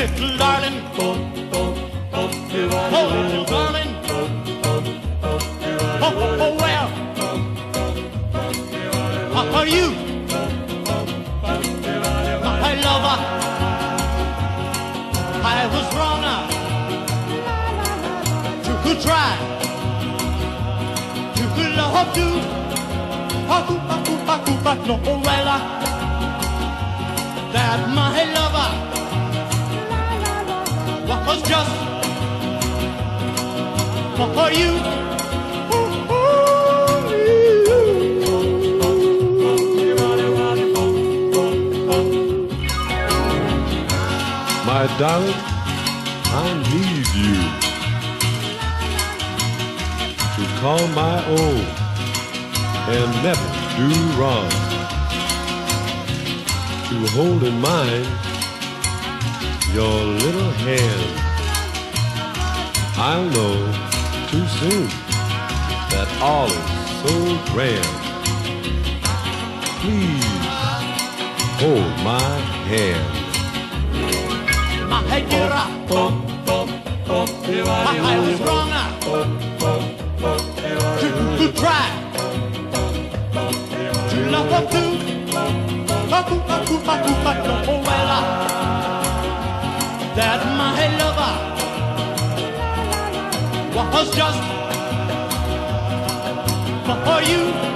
little darling. Oh, little darling. Oh, well, are you my lover? I was wrong to try to love you. But no, well, that my lover was just for you. My darling, I need you to call my own and never do wrong, to hold in mind your little hand. I'll know too soon that all is so grand. Please hold my hand. My dear, I was wrong to try to love her too. But oh well, that my lover was just for you.